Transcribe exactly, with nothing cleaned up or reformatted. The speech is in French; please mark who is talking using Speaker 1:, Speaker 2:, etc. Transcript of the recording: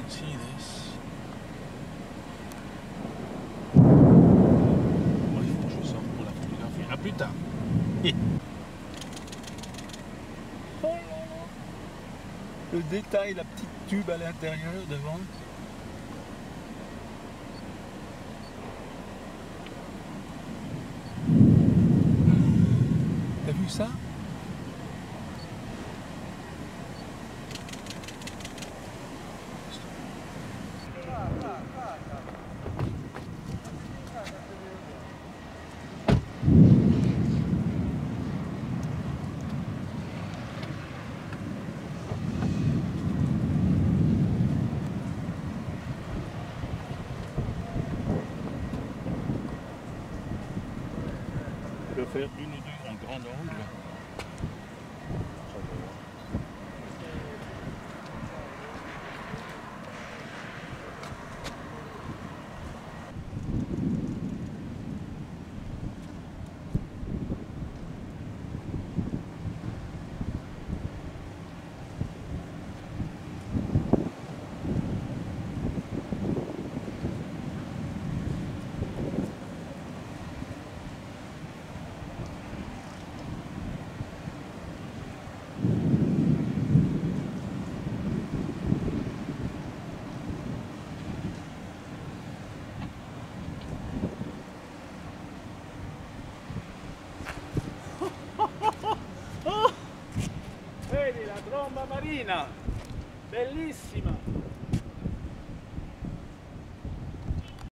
Speaker 1: see this. Bon, il faut que je sorte pour la photographier. À plus tard. Oh là là. Le détail, la petite tube à l'intérieur devant. T'as vu ça? Je vais faire une ou deux en grand angle. Vedi la tromba marina, bellissima!